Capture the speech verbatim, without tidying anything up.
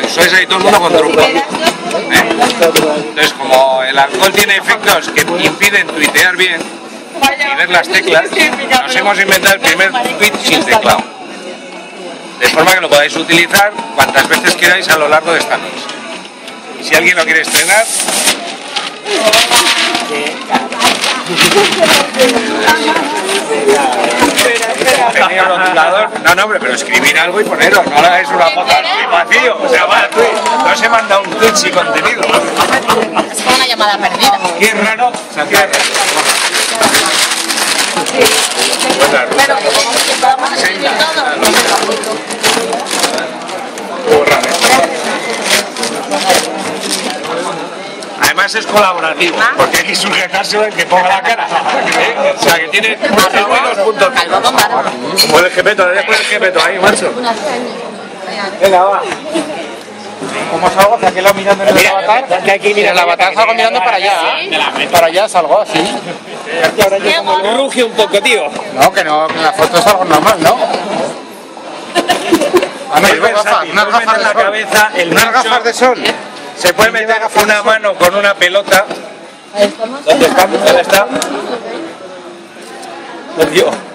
sois ahí todo el mundo con truco. ¿Eh? Entonces, como el alcohol tiene efectos que impiden tuitear bien y ver las teclas, nos hemos inventado el primer tweet sin teclado. De forma que lo podáis utilizar cuantas veces queráis a lo largo de esta mes. Y si alguien lo quiere estrenar... Tenía rotulador. No, no, hombre, pero escribir algo y ponerlo, no hagáis una foto vacío. O sea, va, tweet. No se manda un tweet sin contenido. Es como una llamada perdida. Qué raro, qué raro. Pero como que podamos escribir todo. Además es colaborativo, porque hay que sujetarse el que ponga la cara. ¿Eh? O sea, que tiene dos puntos. Pon el gepeto, le pones el gepeto ahí, macho. Venga, va. ¿Cómo salgo? ¿De aquel lado mirando en el avatar? Que aquí mira el avatar, salgo mirando para allá. Para allá salgo así. Ruge un poco, tío. No, que no, que en la foto es algo normal, ¿no? Ah, no, Es versátil, unas gafas en la cabeza, el unas gafas de sol. Se puede meter una mano con una pelota. ¿Dónde está? ¿Dónde está? ¿Dónde está?